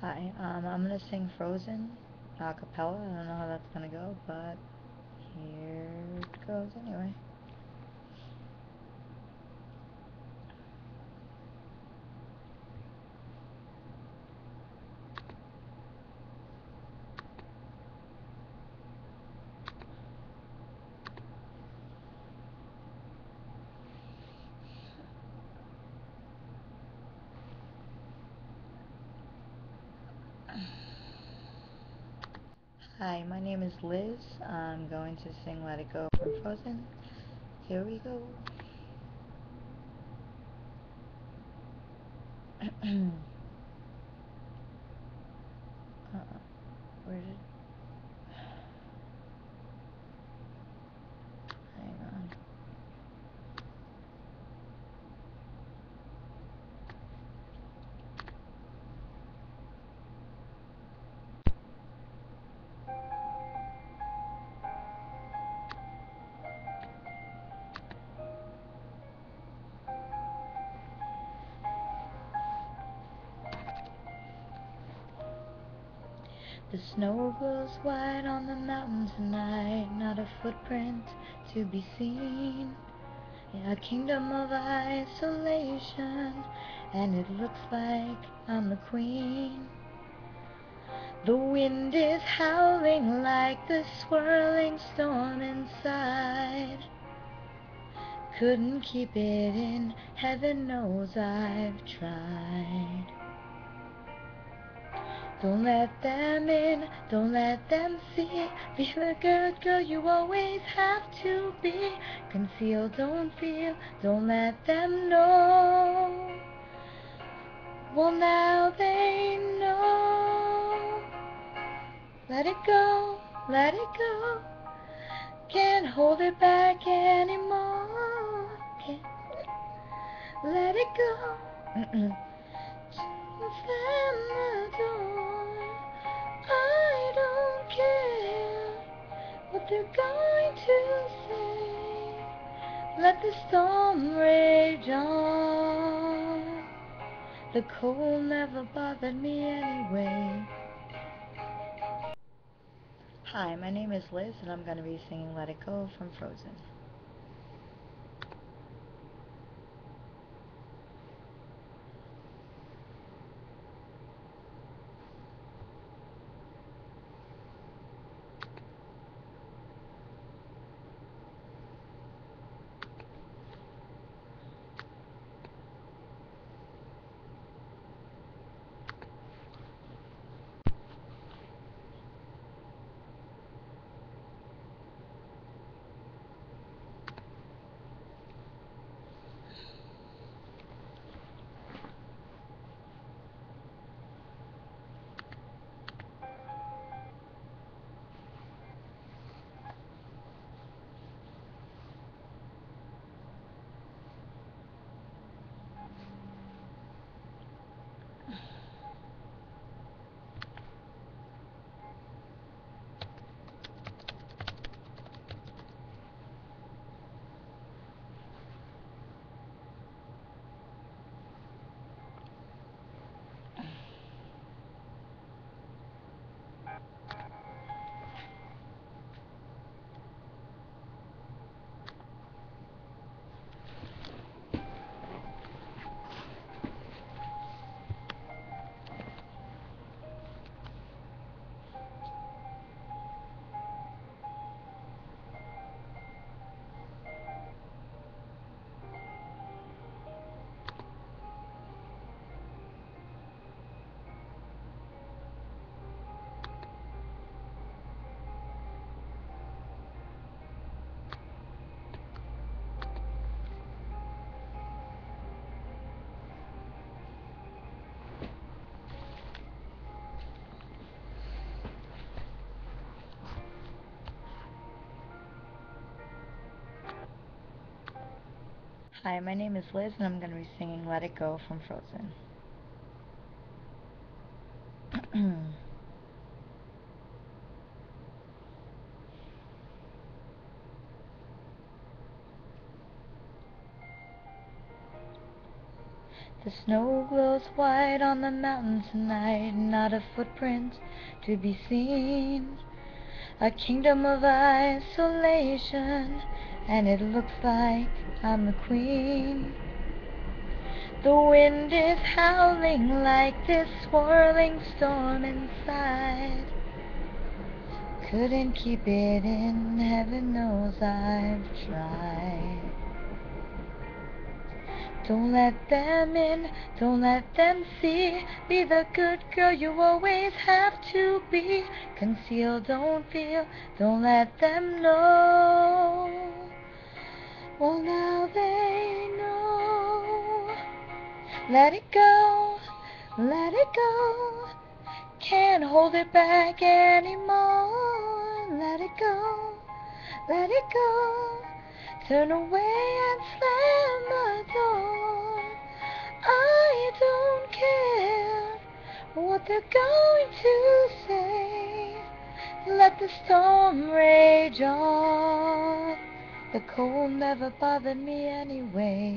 Hi, I'm gonna sing Frozen a cappella. I don't know how that's gonna go, but here it goes anyway. Hi, my name is Liz. I'm going to sing Let It Go from Frozen. Here we go. Where did... Hang on. The snow glows white on the mountain tonight, not a footprint to be seen. A kingdom of isolation, and it looks like I'm the queen. The wind is howling like the swirling storm inside. Couldn't keep it in, heaven knows I've tried. Don't let them in, don't let them see. Be the good girl you always have to be. Conceal, don't feel, don't let them know. Well, now they know. Let it go, let it go. Can't hold it back anymore. Can't let it go. Slam the door. I don't care what they're going to say. Let the storm rage on. The cold never bothered me anyway. Hi, my name is Liz, and I'm going to be singing Let It Go from Frozen. Hi, my name is Liz, and I'm going to be singing Let It Go from Frozen. The snow glows white on the mountain tonight, not a footprint to be seen. A kingdom of isolation, and it looks like I'm the queen. The wind is howling like this swirling storm inside. Couldn't keep it in, heaven knows I've tried. Don't let them in, don't let them see. Be the good girl you always have to be. Conceal, don't feel, don't let them know. Well, now they know. Let it go, let it go. Can't hold it back anymore. Let it go, let it go. Turn away and slam the door. I don't care what they're going to say. Let the storm rage on. The cold never bothered me anyway.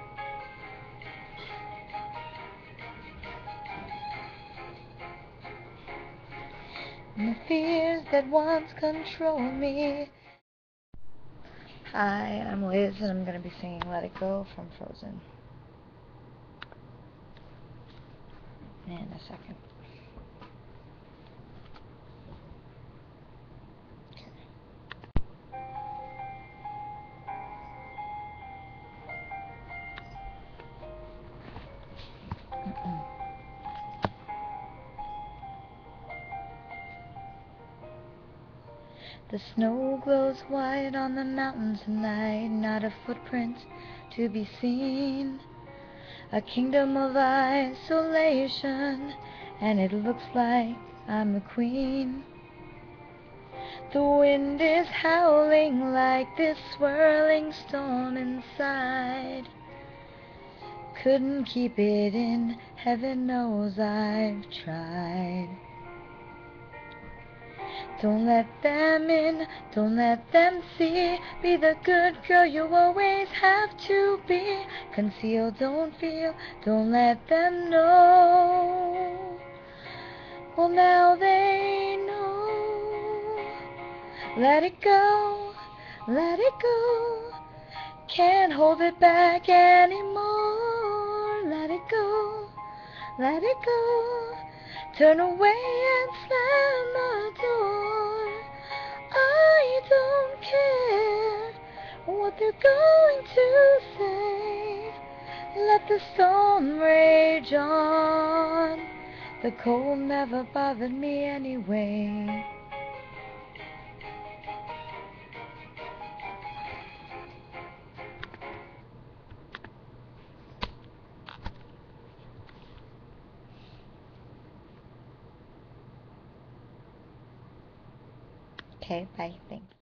And the fears that once controlled me. Hi, I'm Liz, and I'm going to be singing Let It Go from Frozen in a second. The snow glows white on the mountain tonight, not a footprint to be seen. A kingdom of isolation, and it looks like I'm the queen. The wind is howling like this swirling storm inside. Couldn't keep it in, heaven knows I've tried. Don't let them in, don't let them see. Be the good girl you always have to be. Conceal, don't feel, don't let them know. Well, now they know. Let it go, let it go. Can't hold it back anymore. Let it go, let it go. Turn away and slam the door. I don't care what they're going to say. Let the storm rage on. The cold never bothered me anyway. Okay, bye. Thanks.